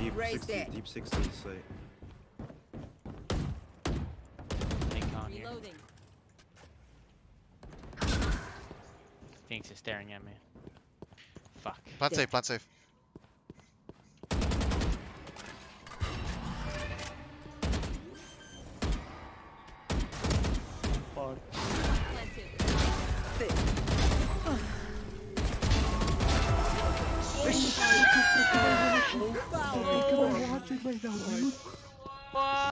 Deep Raise 60, it. deep 60, site. Incon here. Reloading. Phoenix is staring at me. Fuck. Plant safe, plant safe. Fuck. Planted. Wow.